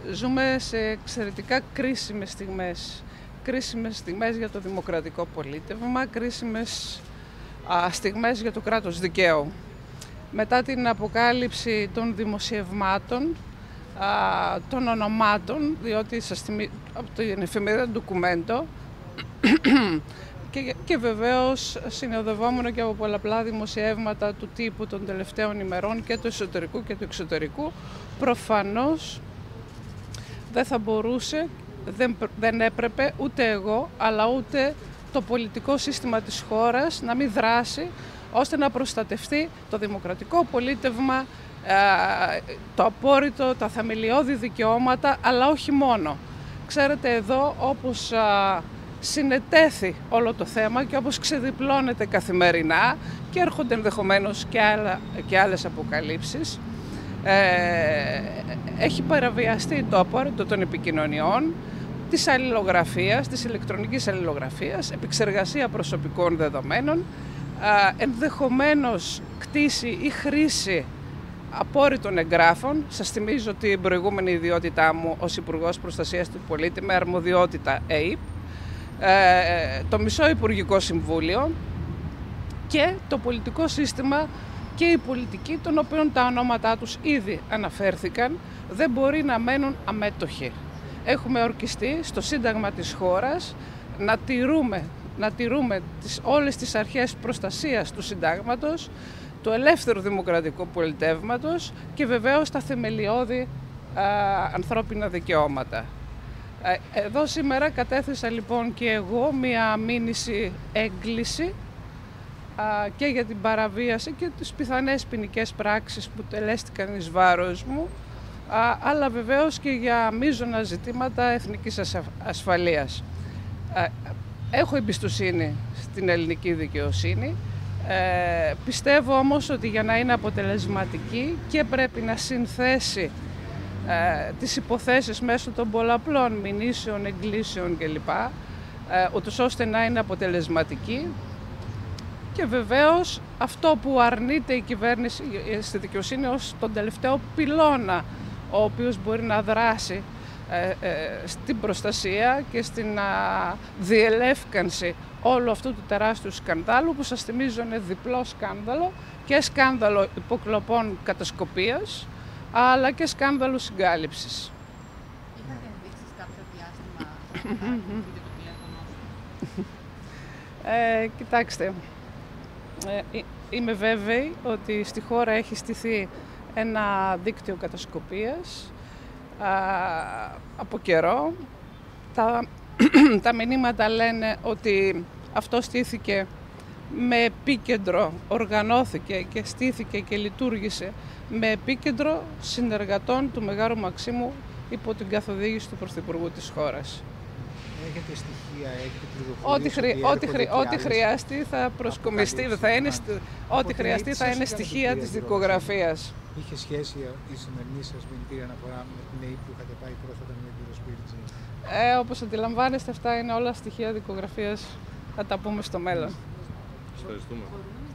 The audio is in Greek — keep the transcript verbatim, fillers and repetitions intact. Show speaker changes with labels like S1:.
S1: Ζούμε σε εξαιρετικά κρίσιμες στιγμές. Κρίσιμες στιγμές για το δημοκρατικό πολίτευμα, κρίσιμες α, στιγμές για το κράτος δικαίου. Μετά την αποκάλυψη των δημοσιευμάτων, α, των ονομάτων, διότι σας θυμί... από την εφημερίδα Ντοκουμέντο και, και βεβαίως συνοδευόμενο και από πολλαπλά δημοσιεύματα του τύπου των τελευταίων ημερών και του εσωτερικού και του εξωτερικού, προφανώς δεν θα μπορούσε, δεν, δεν έπρεπε ούτε εγώ, αλλά ούτε το πολιτικό σύστημα της χώρας να μην δράσει ώστε να προστατευτεί το δημοκρατικό πολίτευμα, το απόρριτο, τα θεμελιώδη δικαιώματα, αλλά όχι μόνο. Ξέρετε, εδώ όπως συνετέθη όλο το θέμα και όπως ξεδιπλώνεται καθημερινά και έρχονται ενδεχομένως και, άλλα, και άλλες αποκαλύψεις, ε, έχει παραβιαστεί το απόρριτο των επικοινωνιών, της αλληλογραφίας, της ηλεκτρονικής αλληλογραφίας, επεξεργασία προσωπικών δεδομένων, ενδεχομένως κτήση ή χρήση απόρριτων εγγράφων. Σας θυμίζω την προηγούμενη ιδιότητά μου ως Υπουργός Προστασίας του Πολίτη με αρμοδιότητα ΕΙΠ, το μισό Υπουργικό Συμβούλιο και το πολιτικό σύστημα και οι πολιτικοί, των οποίων τα ονόματά τους ήδη αναφέρθηκαν, δεν μπορεί να μένουν αμέτωχοι. Έχουμε ορκιστεί στο Σύνταγμα της χώρας να τηρούμε, να τηρούμε τις, όλες τις αρχές προστασίας του Συντάγματος, του ελεύθερου δημοκρατικού πολιτεύματος και βεβαίως τα θεμελιώδη α, ανθρώπινα δικαιώματα. Εδώ σήμερα κατέθεσα λοιπόν και εγώ μία μήνυση έγκληση α, και για την παραβίαση και τις πιθανές ποινικές πράξεις που τελέστηκαν εις βάρος μου, α, αλλά βεβαίως και για μείζωνα ζητήματα εθνικής ασφαλείας. Α, έχω εμπιστοσύνη στην ελληνική δικαιοσύνη. Ε, πιστεύω όμως ότι για να είναι αποτελεσματική και πρέπει να συνθέσει ε, τις υποθέσεις μέσω των πολλαπλών μηνύσεων, εγκλήσεων κλπ. Ε, ούτως ώστε να είναι αποτελεσματική. Και βεβαίως αυτό που αρνείται η κυβέρνηση στη δικαιοσύνη ως τον τελευταίο πυλώνα, ο οποίος μπορεί να δράσει ε, ε, στην προστασία και στην α, διελεύκανση όλου αυτού του τεράστιου σκανδάλου, που σας θυμίζω είναι διπλό σκάνδαλο, και σκάνδαλο υποκλοπών κατασκοπίας, αλλά και σκάνδαλο συγκάλυψης.
S2: Είχατε ενδείξεις κάποιο διάστημα στο τηλέφωνο?
S1: ε, Κοιτάξτε, ε, είμαι βέβαιη ότι στη χώρα έχει στηθεί ένα δίκτυο κατασκοπίας α, από καιρό. Τα, τα μηνύματα λένε ότι αυτό στήθηκε με επίκεντρο, οργανώθηκε και στήθηκε και λειτουργήσε με επίκεντρο συνεργατών του Μεγάρου Μαξίμου υπό την καθοδήγηση του Πρωθυπουργού της χώρας.
S3: Έχετε στοιχεία, έχετε
S1: Ό,τι,
S3: πληροφορίες?
S1: χρει, ό,τι, χρει, ό,τι χρειαστεί θα προσκομιστεί, θα είναι, ό,τι χρειαστεί θα είναι στοιχεία της δικογραφίας.
S3: Είχε σχέση η σημερινή σας μηνυτήρια αναφορά με την ΕΕΠ που είχατε πάει πρόσφατα με τον κύριο Σπίριτζη?
S1: Ε, όπως αντιλαμβάνεστε, αυτά είναι όλα στοιχεία δικογραφίας. Θα τα πούμε στο μέλλον.
S4: Ευχαριστούμε.